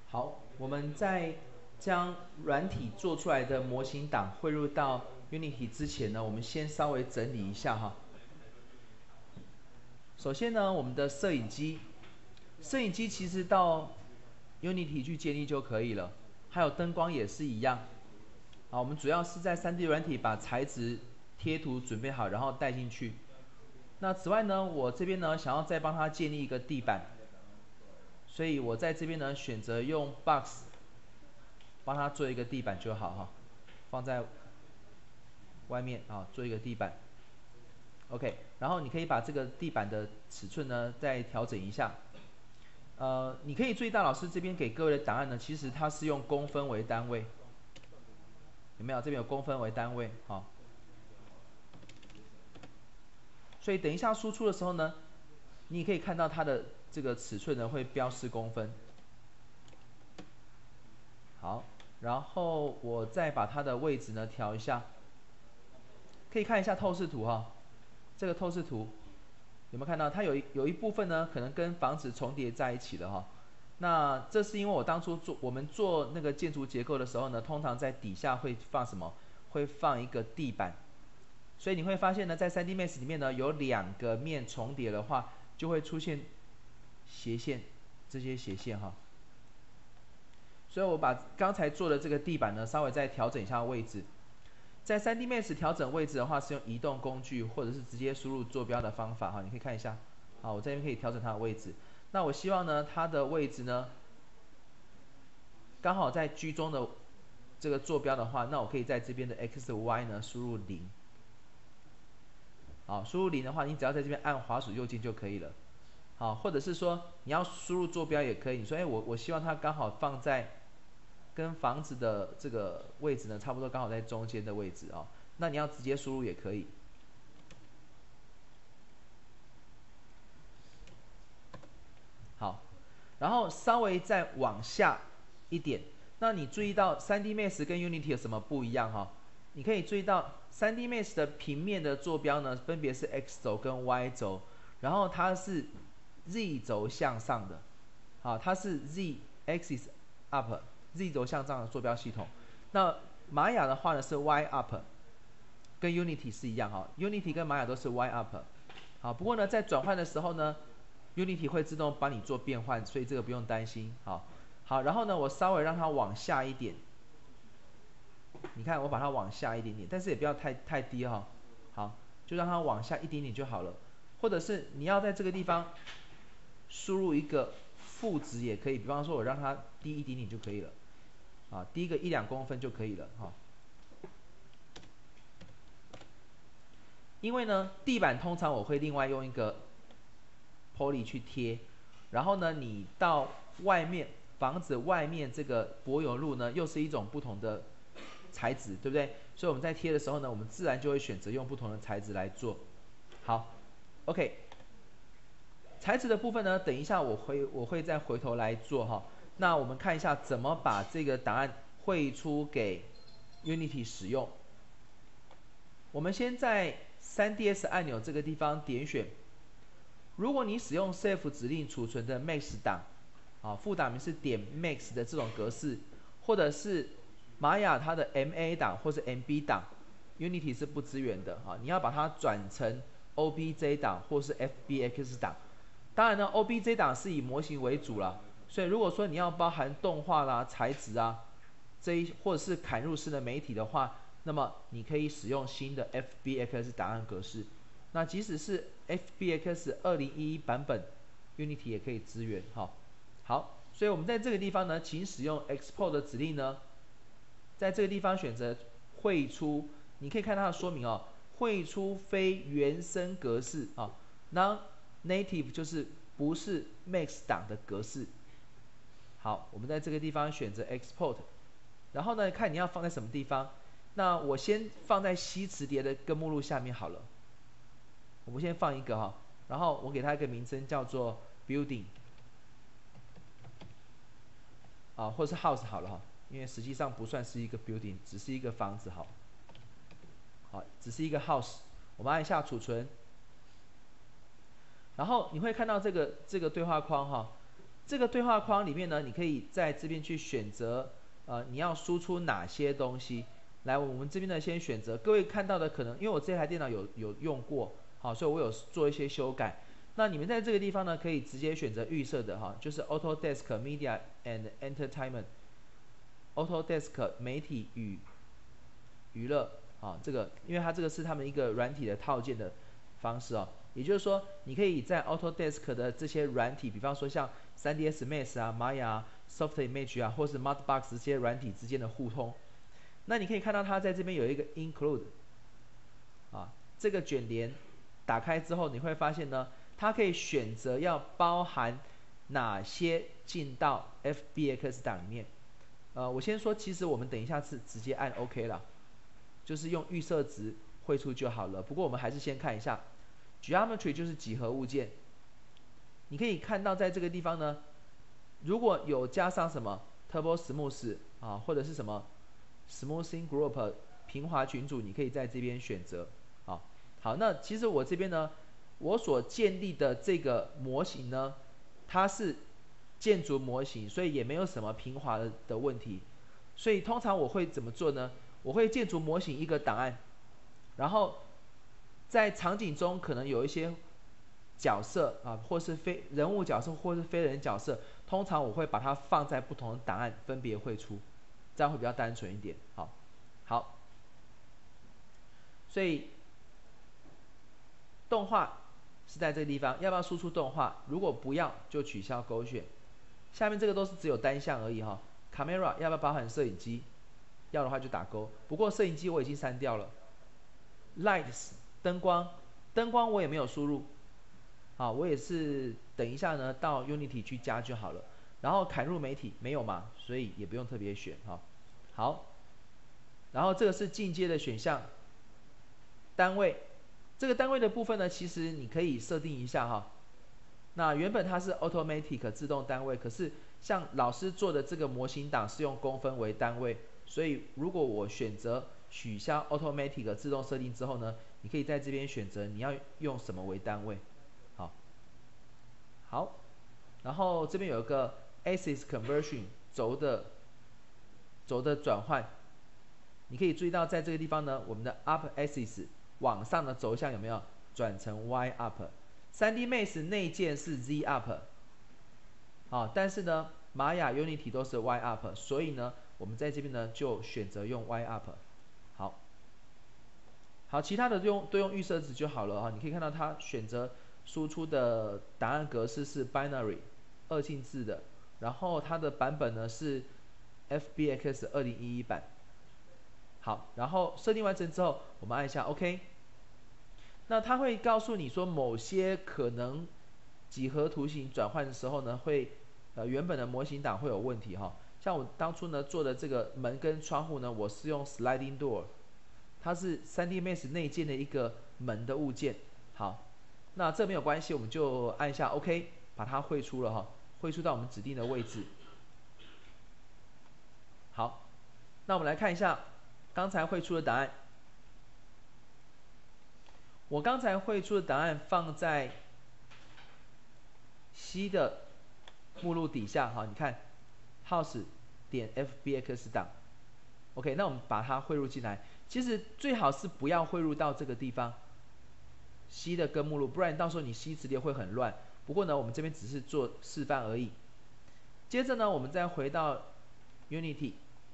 好，我们在将软体做出来的模型档汇入到 Unity 之前呢，我们先稍微整理一下哈。首先呢，我们的摄影机，摄影机其实到 Unity 去建立就可以了，还有灯光也是一样。好，我们主要是在 3D 软体把材质贴图准备好，然后带进去。那此外呢，我这边呢想要再帮它建立一个地板，所以我在这边呢选择用 Box 帮它做一个地板就好哈，放在外面啊做一个地板。OK， 然后你可以把这个地板的尺寸呢再调整一下。你可以注意到老师这边给各位的档案呢，其实它是用公分为单位，有没有？这边有公分为单位，好。所以等一下输出的时候呢，你也可以看到它的这个尺寸呢会标示公分。好，然后我再把它的位置呢调一下，可以看一下透视图哈。这个透视图有没有看到？它有一部分呢可能跟房子重叠在一起的哈。那这是因为我当初我们做那个建筑结构的时候呢，通常在底下会放什么？会放一个地板。所以你会发现呢，在 3D Max 里面呢，有2个面重叠的话，就会出现斜线，这些斜线哈。所以我把刚才做的这个地板呢，稍微再调整一下位置。在 3D Max 调整位置的话，是用移动工具或者是直接输入坐标的方法哈，你可以看一下。好，我这边可以调整它的位置。那我希望呢，它的位置呢，刚好在居中的这个坐标的话，那我可以在这边的 x y 呢输入0。好，输入0的话，你只要在这边按滑鼠右键就可以了。好，或者是说你要输入坐标也可以。你说，我希望它刚好放在跟房子的这个位置呢，差不多刚好在中间的位置哦。那你要直接输入也可以。好，然后稍微再往下一点，那你注意到 3D Max 跟 Unity 有什么不一样哈？你可以注意到 3D Max 的平面的坐标呢，分别是 x 轴跟 y 轴，然后它是 z 轴向上的，好，它是 z axis up，z 轴向上的坐标系统。那玛雅的话呢是 y up， 跟 Unity 是一样哈 ，Unity 跟玛雅都是 y up。好，不过呢在转换的时候呢 ，Unity 会自动帮你做变换，所以这个不用担心。好，然后呢我稍微让它往下一点。你看，我把它往下一点点，但是也不要太低哈。好，就让它往下一点点就好了。或者是你要在这个地方输入一个负值也可以，比方说我让它低一点点就可以了。啊，低个1-2公分就可以了哈。因为呢，地板通常我会另外用一个 poly 去贴，然后呢，你到外面房子外面这个柏油路呢，又是一种不同的材质，对不对？所以我们在贴的时候呢，我们自然就会选择用不同的材质来做。好 ，OK， 材质的部分呢，等一下我会再回头来做哈。那我们看一下怎么把这个档案汇出给 Unity 使用。我们先在 3ds 按钮这个地方点选。如果你使用 save 指令储存的 max 档，副档名是点 max 的这种格式，或者是玛雅它的 MA 档或是 MB 档 ，Unity 是不支援的啊。你要把它转成 OBJ 档或是 FBX 档。当然呢 ，OBJ 档是以模型为主啦，所以如果说你要包含动画啦、材质啊或者是砍入式的媒体的话，那么你可以使用新的 FBX 档案格式。那即使是 FBX 2011版本 ，Unity 也可以支援哈。好，所以我们在这个地方呢，请使用 Export 的指令呢，在这个地方选择绘出，你可以看它的说明哦，绘出非原生格式啊 ，Non-Native 就是不是 Max 档的格式。好，我们在这个地方选择 Export， 然后呢，看你要放在什么地方。那我先放在西磁碟的根目录下面好了。我们先放一个哈，然后我给它一个名称叫做 building， 或是 house 好了哈，因为实际上不算是一个 building， 只是一个房子好，只是一个 house。我们按一下储存，然后你会看到这个对话框哈， 这个对话框里面呢，你可以在这边去选择，你要输出哪些东西。来，我们这边呢先选择，各位看到的可能，因为我这台电脑有用过，好，所以我有做一些修改。那你们在这个地方呢，可以直接选择预设的哈，就是 Autodesk Media and Entertainment。Autodesk 媒体与娱乐啊，这个因为它这个是他们一个软体的套件的方式哦，也就是说，你可以在 Autodesk 的这些软体，比方说像 3ds Max 啊、Maya 啊、Softimage 啊，或是 Mudbox 这些软体之间的互通。那你可以看到它在这边有一个 Include 啊，这个卷帘打开之后，你会发现呢，它可以选择要包含哪些进到 FBX 档里面。我先说，其实我们等一下是直接按 OK 了，就是用预设值绘出就好了。不过我们还是先看一下 Geometry 就是几何物件。你可以看到在这个地方呢，如果有加上什么 Turbo Smooth 啊，或者是什么 Smoothing Group 平滑群组，你可以在这边选择。好，那其实我这边呢，我所建立的这个模型呢，它是建筑模型，所以也没有什么平滑的问题。所以通常我会怎么做呢？我会建筑模型一个档案，然后在场景中可能有一些角色啊，或是非人物角色，或是非人角色，通常我会把它放在不同的档案分别绘出，这样会比较单纯一点。好，所以动画是在这个地方，要不要输出动画？如果不要，就取消勾选。下面这个都是只有单项而已哈。Camera 要不要包含摄影机？要的话就打勾。不过摄影机我已经删掉了。Lights 灯光，灯光我也没有输入。好，我也是等一下呢到 Unity 去加就好了。然后砍入媒体没有嘛，所以也不用特别选哈。好，然后这个是进阶的选项。单位，这个单位的部分呢，其实你可以设定一下哈。那原本它是 Automatic 自动单位，可是像老师做的这个模型档是用公分为单位，所以如果我选择取消 Automatic 自动设定之后呢，你可以在这边选择你要用什么为单位。好，然后这边有一个 Axis Conversion 轴的转换，你可以注意到在这个地方呢，我们的 Up Axis 往上的轴向有没有转成 Y Up？3D Max 内建是 Z Up， 但是呢，玛雅 Unity 都是 Y Up， 所以呢，我们在这边呢就选择用 Y Up。好，其他的都用预设值就好了哈。你可以看到它选择输出的档案格式是 binary 二进制的，然后它的版本呢是 FBX 2011版。好，然后设定完成之后，我们按一下 OK。那它会告诉你说某些可能几何图形转换的时候呢，会原本的模型档会有问题哈。像我当初呢做的这个门跟窗户呢，我是用 sliding door， 它是 3D Max 内建的一个门的物件。好，那这没有关系，我们就按一下 OK， 把它绘出了哈，绘出到我们指定的位置。好，那我们来看一下刚才绘出的答案。我刚才绘出的答案放在 C 的目录底下哈，你看 house 点 FBX 档。OK， 那我们把它汇入进来。其实最好是不要汇入到这个地方 C 的根目录，不然到时候你 C 直列会很乱。不过呢，我们这边只是做示范而已。接着呢，我们再回到 Unity。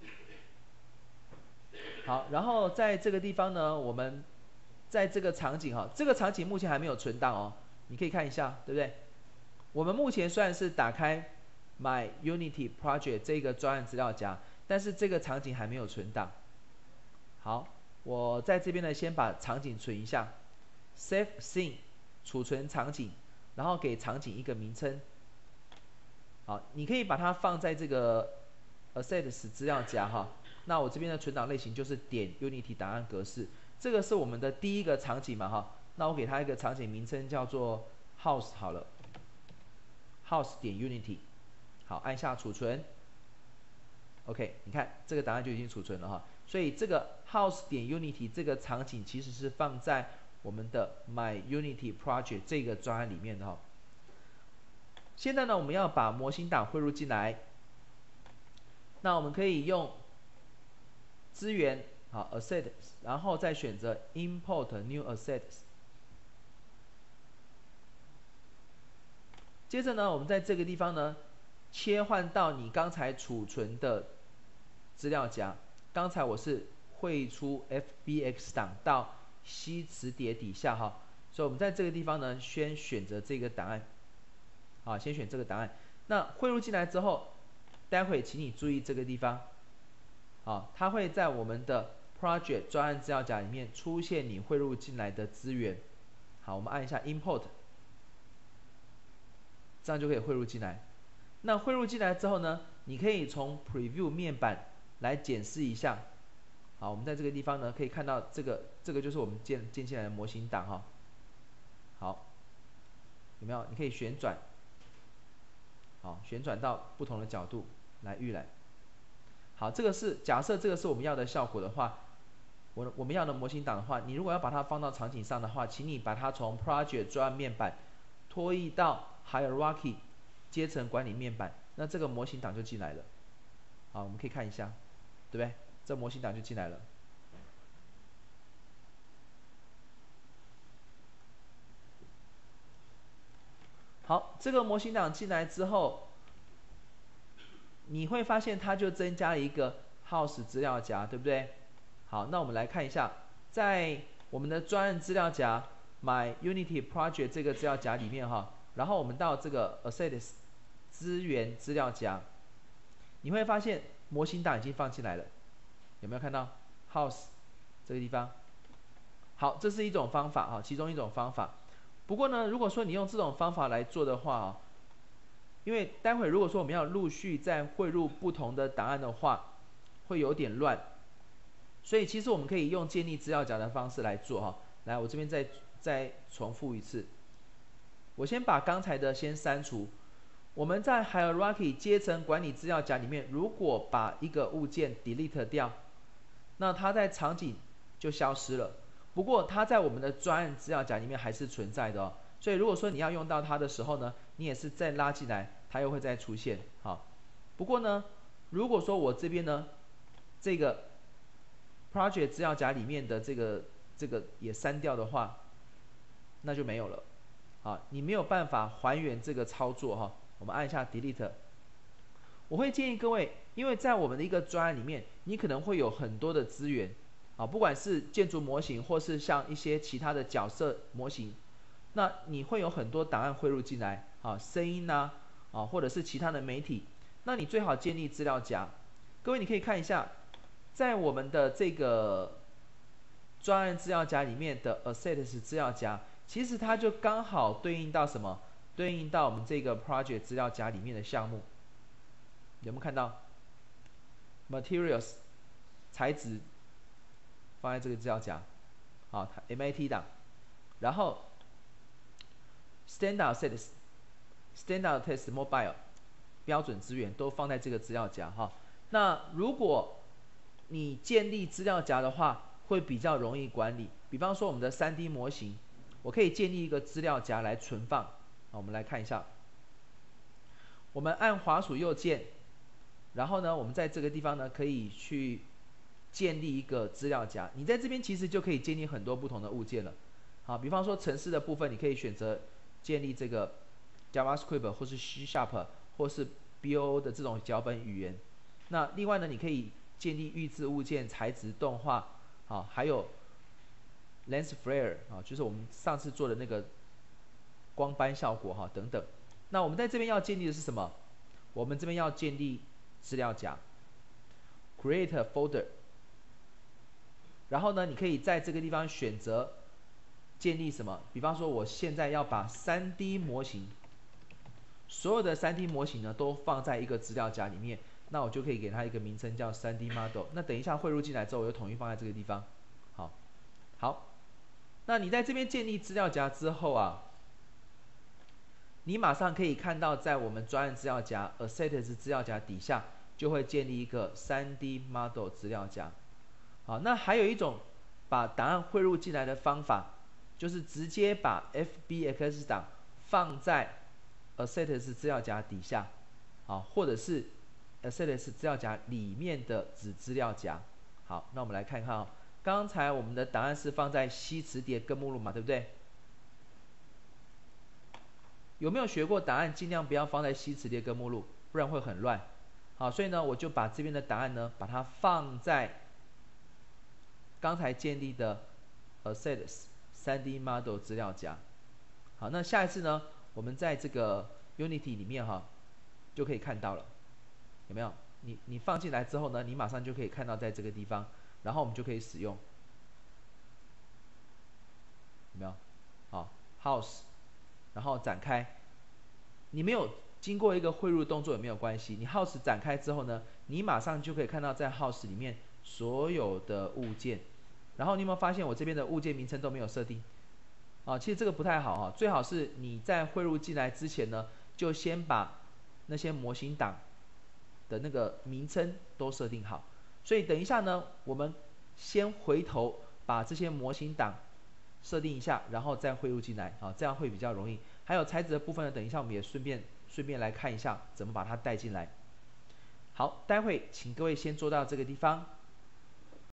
好，然后在这个地方呢，我们在这个场景哈，这个场景目前还没有存档哦，你可以看一下，对不对？我们目前虽然是打开 My Unity Project 这个专案资料夹，但是这个场景还没有存档。好，我在这边呢，先把场景存一下 ，Save Scene 储存场景，然后给场景一个名称。好，你可以把它放在这个 Assets 资料夹哈。那我这边的存档类型就是点 Unity 档案格式，这个是我们的第一个场景嘛哈。那我给它一个场景名称叫做 House 好了 ，House 点 Unity。好，按下储存。OK， 你看这个档案就已经储存了哈。所以这个 House 点 Unity 这个场景其实是放在我们的 My Unity Project 这个专案里面的哈。 现在呢，我们要把模型档汇入进来，那我们可以用资源好 Assets， 然后再选择 Import New Assets。接着呢，我们在这个地方呢，切换到你刚才储存的资料夹。刚才我是汇出 FBX 档到 C 磁碟底下哈，所以我们在这个地方呢，先选择这个档案，好，先选这个档案。那汇入进来之后，待会请你注意这个地方，好，它会在我们的 Project 专案资料夹里面出现你汇入进来的资源。好，我们按一下 Import。这样就可以汇入进来。那汇入进来之后呢，你可以从 Preview 面板来检视一下。好，我们在这个地方呢，可以看到这个就是我们建进来的模型档哈。好，有没有？你可以旋转，好，旋转到不同的角度来预览。好，这个是假设这个是我们要的效果的话，我们要的模型档的话，你如果要把它放到场景上的话，请你把它从 Project 专案面板拖移到Hierarchy 阶层管理面板，那这个模型档就进来了。好，我们可以看一下，对不对？这模型档就进来了。好，这个模型档进来之后，你会发现它就增加了一个 House 资料夹，对不对？好，那我们来看一下，在我们的专案资料夹 My Unity Project 这个资料夹里面哈。然后我们到这个 Assets 资源资料夹，你会发现模型档已经放进来了，有没有看到 House 这个地方？好，这是一种方法啊，其中一种方法。不过呢，如果说你用这种方法来做的话啊，因为待会如果说我们要陆续再汇入不同的档案的话，会有点乱，所以其实我们可以用建立资料夹的方式来做哈。来，我这边再重复一次。我先把刚才的先删除。我们在 Hierarchy 阶层管理资料夹里面，如果把一个物件 delete 掉，那它在场景就消失了。不过它在我们的专案资料夹里面还是存在的哦。所以如果说你要用到它的时候呢，你也是再拉进来，它又会再出现。好，不过呢，如果说我这边呢，这个 Project 资料夹里面的这个也删掉的话，那就没有了。啊，你没有办法还原这个操作哈，我们按一下 Delete。我会建议各位，因为在我们的一个专案里面，你可能会有很多的资源，啊，不管是建筑模型，或是像一些其他的角色模型，那你会有很多档案汇入进来，啊，声音啊，或者是其他的媒体，那你最好建立资料夹。各位你可以看一下，在我们的这个专案资料夹里面的 Assets 资料夹。其实它就刚好对应到什么？对应到我们这个 project 资料夹里面的项目，有没有看到 ？Materials 材质放在这个资料夹，好 ，MAT 档，然后 Standard Assets、Standard Test Mobile 标准资源都放在这个资料夹哈。那如果你建立资料夹的话，会比较容易管理。比方说我们的 3D 模型。我可以建立一个资料夹来存放。好，我们来看一下。我们按滑鼠右键，然后呢，我们在这个地方呢，可以去建立一个资料夹。你在这边其实就可以建立很多不同的物件了。好，比方说程式的部分，你可以选择建立这个 JavaScript 或是 C# 或是 BOO 的这种脚本语言。那另外呢，你可以建立预置物件、材质、动画，好，还有Lens Flare 啊，就是我们上次做的那个光斑效果哈等等。那我们在这边要建立的是什么？我们这边要建立资料夹 ，Create Folder。然后呢，你可以在这个地方选择建立什么？比方说，我现在要把 3D 模型，所有的 3D 模型呢都放在一个资料夹里面，那我就可以给它一个名称叫 3D Model。那等一下汇入进来之后，我就统一放在这个地方。好。那你在这边建立资料夹之后啊，你马上可以看到，在我们专案资料夹 Assets 资料夹底下，就会建立一个 3D Model 资料夹。好，那还有一种把档案汇入进来的方法，就是直接把 FBX 档放在 assets 资料夹底下，好，或者是 assets 资料夹里面的子资料夹。好，那我们来看看刚才我们的档案是放在西磁碟跟目录嘛，对不对？有没有学过档案尽量不要放在西磁碟跟目录，不然会很乱。好，所以呢，我就把这边的档案呢，把它放在刚才建立的 assets 3D model 资料夹。好，那下一次呢，我们在这个 Unity 里面就可以看到了，有没有？你放进来之后呢，你马上就可以看到在这个地方，然后我们就可以使用，有没有？好 ，House， 然后展开，你没有经过一个汇入动作也没有关系，你 House 展开之后呢，你马上就可以看到在 House 里面所有的物件。然后你有没有发现我这边的物件名称都没有设定？其实这个不太好最好是你在汇入进来之前呢，就先把那些模型档的那个名称都设定好。所以等一下呢，我们先回头把这些模型档设定一下，然后再汇入进来这样会比较容易。还有材质的部分呢，等一下我们也顺便来看一下怎么把它带进来。好，待会请各位先做到这个地方。